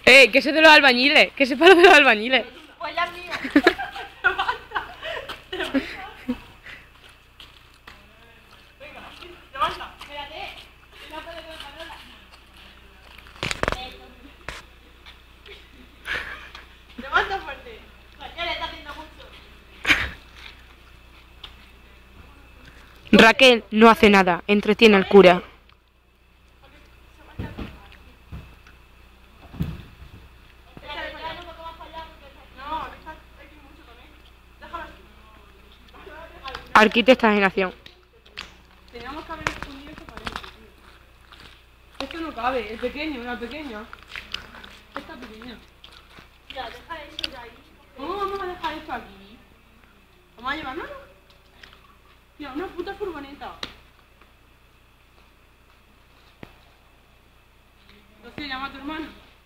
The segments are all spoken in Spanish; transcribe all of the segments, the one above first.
Que ese es de los albañiles, que ese es para los de los albañiles. Pues ya es mío. Levanta. Espérate. No puedo con Carola. Levanta fuerte. ¿Por qué le está haciendo mucho? Raquel no hace nada, entretiene al cura. Arquitectas en acción. Teníamos que haber escondido esto para esto, tío. Esto no cabe, el pequeño, la pequeña. Esta pequeña. Ya, deja eso ya ahí. ¿Cómo vamos a dejar esto aquí? ¿Vamos a llevárnoslo? Mira, una puta furgoneta. Entonces llama a tu hermano.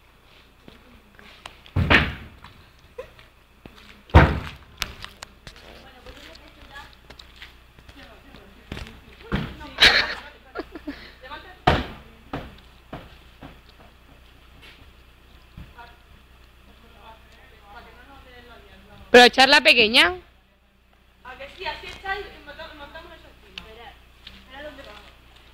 Pero echar la pequeña. ¿A que sí? Así está y montamos eso encima. Espera dónde vamos.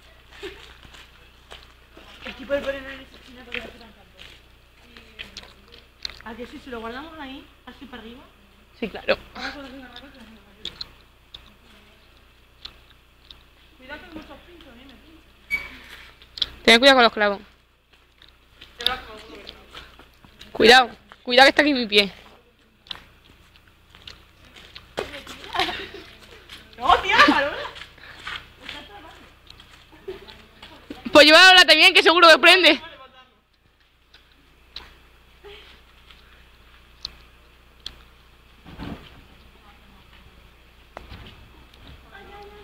El tipo de poner en esa esquina porque no se tan tanto. ¿A que sí? Si lo guardamos ahí, así para arriba. Sí, claro. Vamos a hacer una rara que nos arriba. Cuidado que hay muchos pinchos, nene. Ten cuidado con los clavos. Cuidado, cuidado que está aquí mi pie. No, tía, Carola. Pues llévala también, que seguro que prende.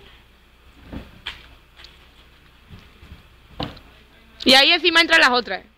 Y ahí encima entran las otras.